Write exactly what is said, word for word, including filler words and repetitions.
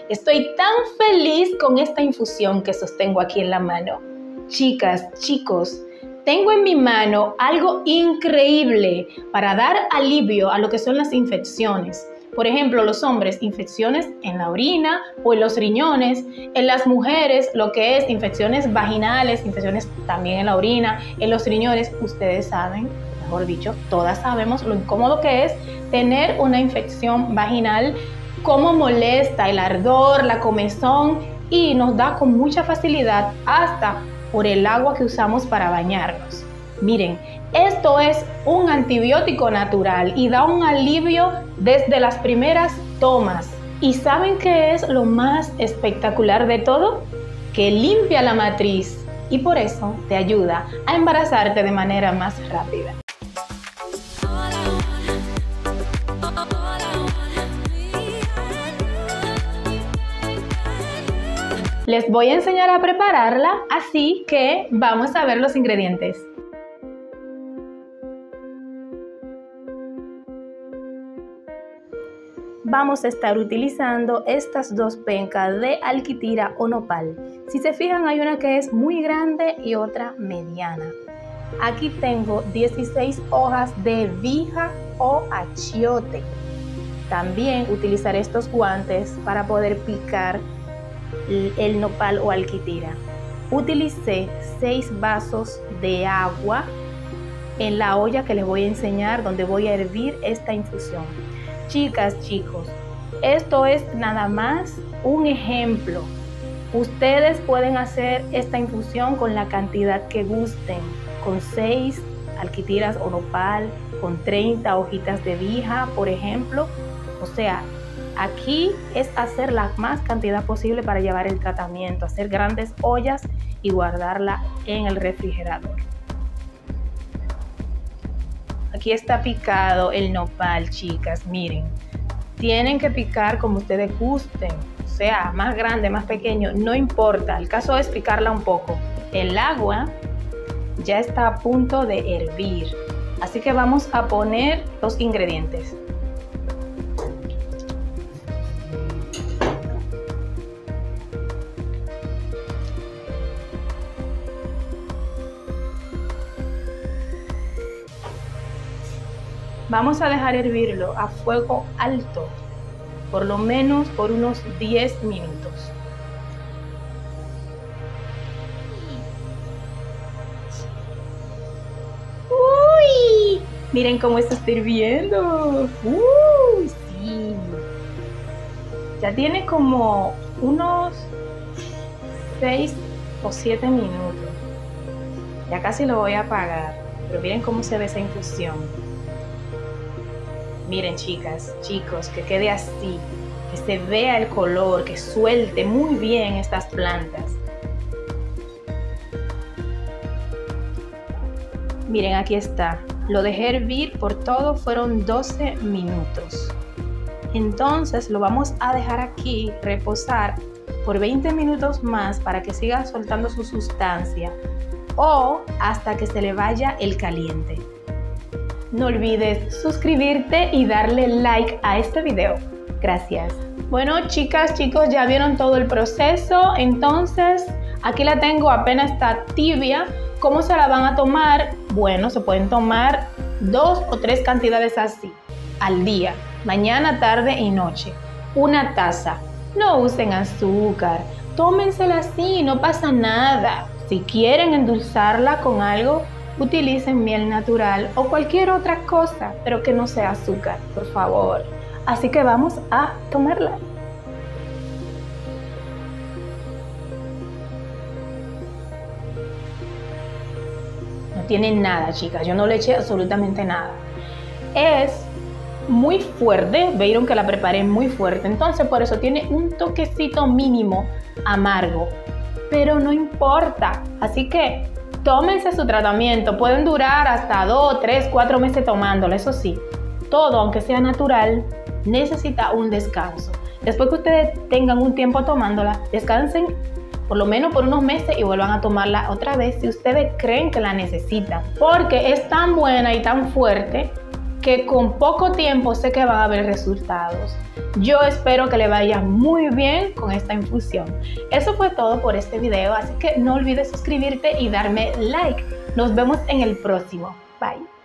Estoy tan feliz con esta infusión que sostengo aquí en la mano. Chicas, chicos, tengo en mi mano algo increíble para dar alivio a lo que son las infecciones. Por ejemplo, los hombres, infecciones en la orina o en los riñones. En las mujeres, lo que es infecciones vaginales, infecciones también en la orina, en los riñones. Ustedes saben, mejor dicho, todas sabemos lo incómodo que es tener una infección vaginal, cómo molesta el ardor, la comezón y nos da con mucha facilidad hasta por el agua que usamos para bañarnos. Miren, esto es un antibiótico natural y da un alivio desde las primeras tomas. ¿Y saben qué es lo más espectacular de todo? Que limpia la matriz y por eso te ayuda a embarazarte de manera más rápida. Les voy a enseñar a prepararla, así que vamos a ver los ingredientes. Vamos a estar utilizando estas dos pencas de alquitira o nopal. Si se fijan, hay una que es muy grande y otra mediana. Aquí tengo dieciséis hojas de vija o achiote. También utilizaré estos guantes para poder picar el nopal o alquitira. Utilicé seis vasos de agua en la olla que les voy a enseñar, donde voy a hervir esta infusión. Chicas, chicos, esto es nada más un ejemplo. Ustedes pueden hacer esta infusión con la cantidad que gusten, con seis alquitiras o nopal, con treinta hojitas de vija, por ejemplo. O sea, aquí es hacer la más cantidad posible para llevar el tratamiento, hacer grandes ollas y guardarla en el refrigerador. Aquí está picado el nopal, chicas, miren. Tienen que picar como ustedes gusten, o sea, más grande, más pequeño, no importa. El caso es picarla un poco. El agua ya está a punto de hervir, así que vamos a poner los ingredientes. Vamos a dejar hervirlo a fuego alto, por lo menos por unos diez minutos. ¡Uy! Miren cómo esto está hirviendo. ¡Uy! Sí. Ya tiene como unos seis o siete minutos. Ya casi lo voy a apagar, pero miren cómo se ve esa infusión. Miren, chicas, chicos, que quede así, que se vea el color, que suelte muy bien estas plantas. Miren, aquí está. Lo dejé hervir por todo, fueron doce minutos. Entonces lo vamos a dejar aquí reposar por veinte minutos más para que siga soltando su sustancia o hasta que se le vaya el caliente. No olvides suscribirte y darle like a este video. Gracias. Bueno, chicas, chicos, ya vieron todo el proceso. Entonces, aquí la tengo, apenas está tibia. ¿Cómo se la van a tomar? Bueno, se pueden tomar dos o tres cantidades así al día, mañana, tarde y noche. Una taza. No usen azúcar. Tómensela así, no pasa nada. Si quieren endulzarla con algo, utilicen miel natural o cualquier otra cosa, pero que no sea azúcar, por favor. Así que vamos a tomarla. No tiene nada, chicas. Yo no le eché absolutamente nada. Es muy fuerte. Vieron que la preparé muy fuerte. Entonces, por eso tiene un toquecito mínimo amargo. Pero no importa. Así que tómense su tratamiento, pueden durar hasta dos, tres, cuatro meses tomándolo, eso sí. Todo, aunque sea natural, necesita un descanso. Después que ustedes tengan un tiempo tomándola, descansen por lo menos por unos meses y vuelvan a tomarla otra vez si ustedes creen que la necesitan. Porque es tan buena y tan fuerte que con poco tiempo sé que van a haber resultados. Yo espero que le vaya muy bien con esta infusión. Eso fue todo por este video, así que no olvides suscribirte y darme like. Nos vemos en el próximo. Bye.